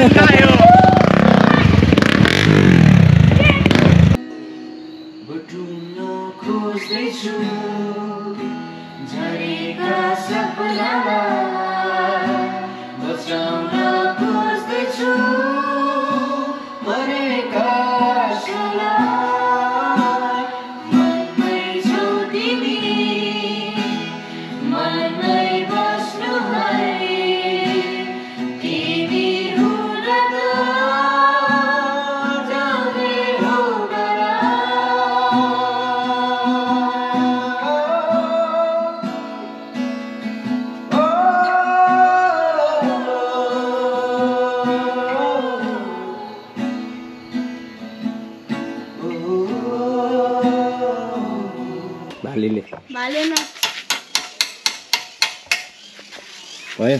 भयो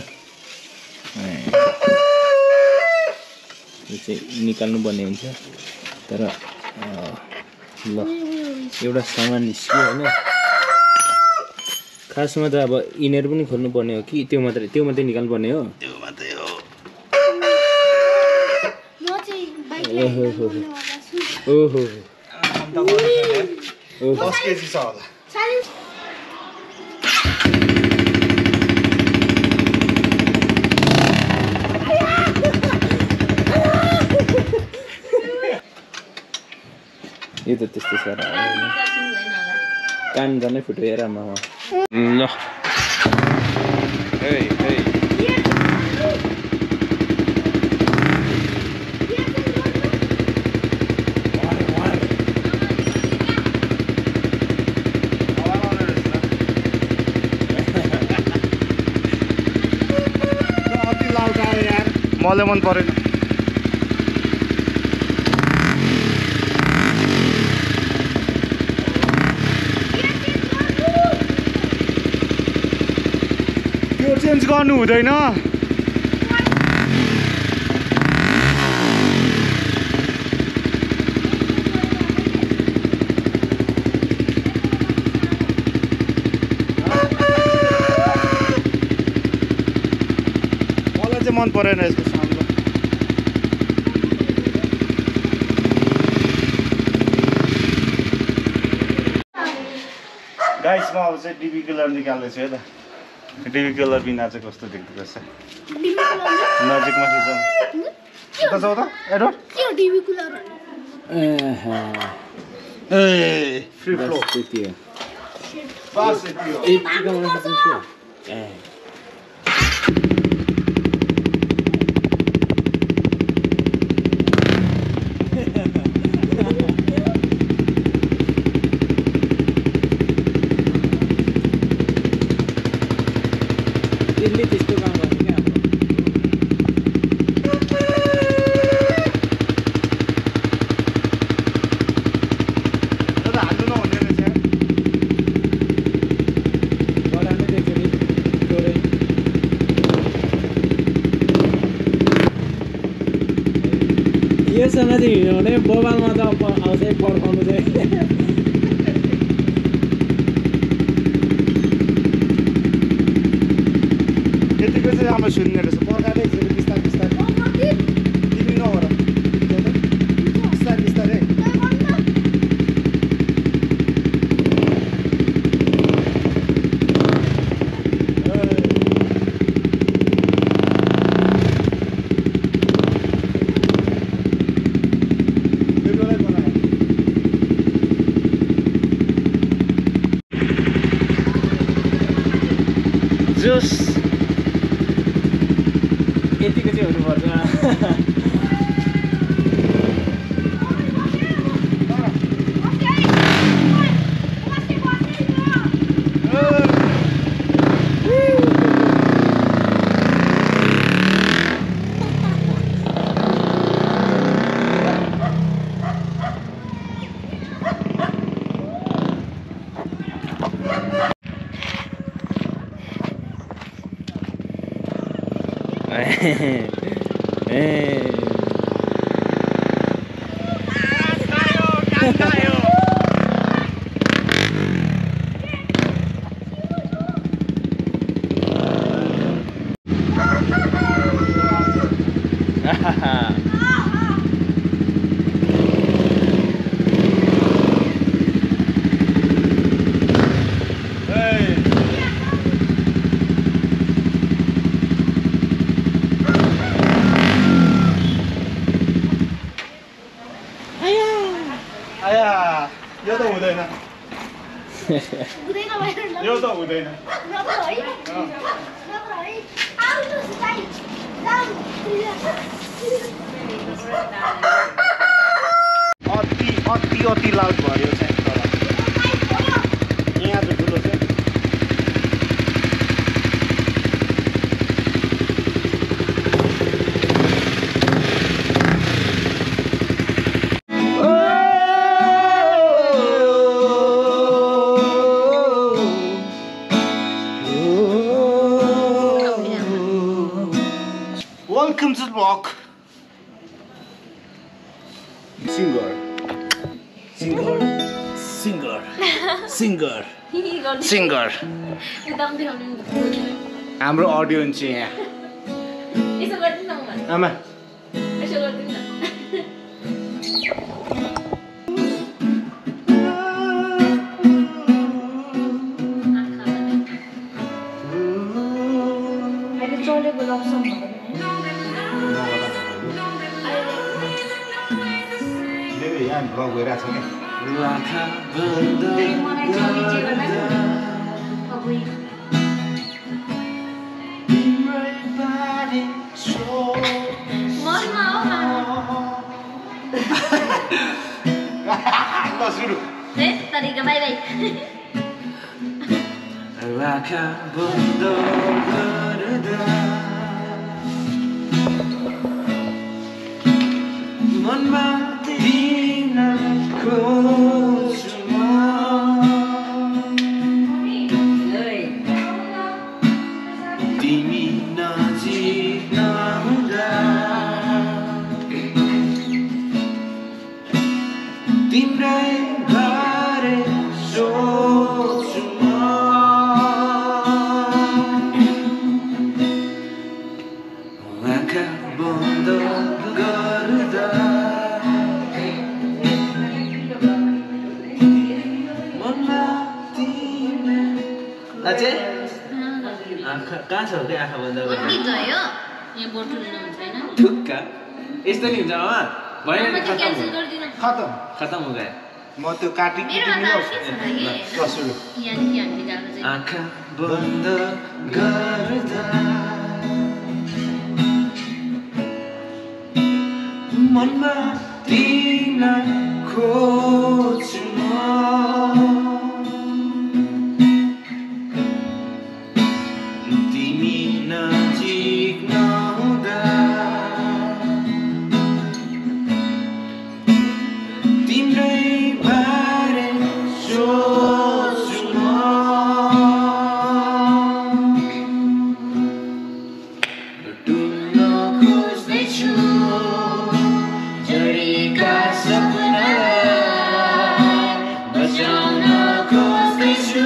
यो चाहिँ निकाल्नु पर्ने हुन्छ तर ल एउटा सामान निस्क्यो हैन खासमा त अब इनर पनि खोल्नु पर्ने हो कि त्यो मात्रै निकाल्नु पर्ने हो त्यो मात्रै हो म चाहिँ बाइक ओहो 10 केजी छ होला यो त त्यस्तो सारा कान झनै फुट्यो हेर आमा ल हे हे अति लाउडा यार मलाई मन परेन चेन्ज गर्नु हुँदैन मलाई चाहिँ मन परेन यसको साउन्ड गाइस म अब चाहिँ डिबी कलर निकाल्दैछु है त डिबी कलर बिना चाहिँ कस्तो देख्दो रहेछ नजिकमा खिच कता छ त एडवर्ड के हो डिबी कलर ए फ्री फ्लो त्यति हो बस यति हो योसँग चाहिँ हिँड्यो भने मोबाइलमा त आउँछ पड्काउनु चाहिँ यतिको चाहिँ राम्रो सुन्ने रहेछ पर्खाँदै बिस्तारै बिस्तारै तिमी नहो र बिस्तारै बिस्तारै जोस यतिको चाहिँ हुनुपर्छ आया यो त हुँदैन हुँदैन भएर यो त हुँदैन नगर है आउनु सुताई जाऊ अति लाउड भयो चाहिँ तर यहाँ चाहिँ ठुलो चाहिँ Welcome to the vlog. Singer. हाम्रो अडियन्स चाहिँ यहाँ यसो गर्दिन न आमा यसो गर्दिन न अहिले चलेको लप्सम यहाँ भ्लग भइरहेको छ क्या मलाई चली चाहिँ गर्दा अब मनमा हो सुरु तरिका बाई बाई आँखा बन्द गर्दा मनमा दिन खोज्छु म तिमी नजिक नहुँदा तिम्रै बारे सोच्छु म आँखा बन्द गर्दा मनमा तिमी अझै आँखा कहाँ छ के आँखा बन्द गर्दा कति गयो यहाँ बोटुल हुन्छ हैन ठुक्का यस्तो नि हुन्छ मामा भयो नि म त क्यान्सल गर्दिन खतम खतम हो गयो म त्यो काटी मेरो किटिङ हातमा के छ त ल सुरु यहाँदेखि हामीले गएको चाहिँ आँखा बन्द गर्दा मनमा तिमीलाई खोज्छु म तिमी नजिक नहुँदा तिम्रै बारे सोच्छु म डुल्न खोज्दैछु जडेका सपनालाई बचाउन खोज्दैछु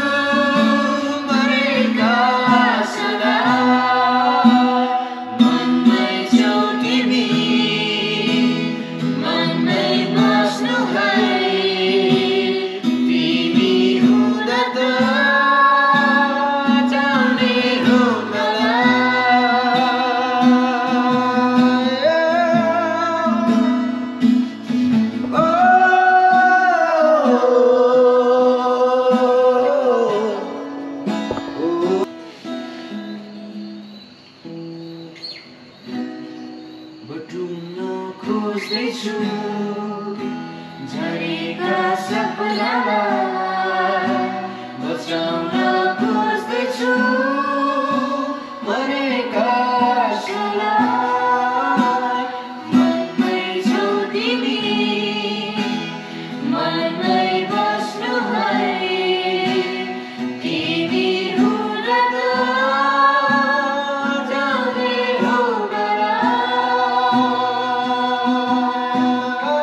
मरेका आशालाई मनमै छौ तिमी मनमै बस्नु है तिमी हुँदा त जाने हो बटुल्न खोज्दैछु झरेका सपनालाई बचाउन खोज्दैछु मरेका आशालाई मनमै छौ तिमी मनमै बस्नु है तिमी हुँदा त जाने हो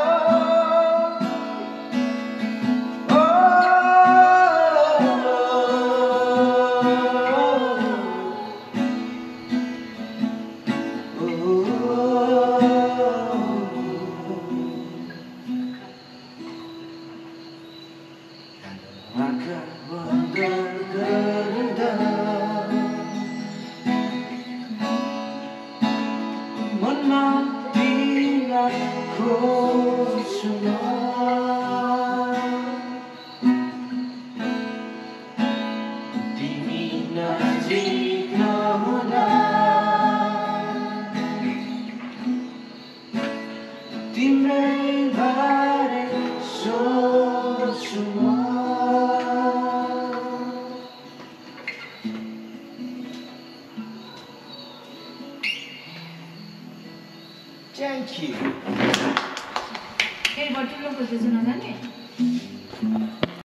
फेरि बटुलो खोज्दैछु नजाने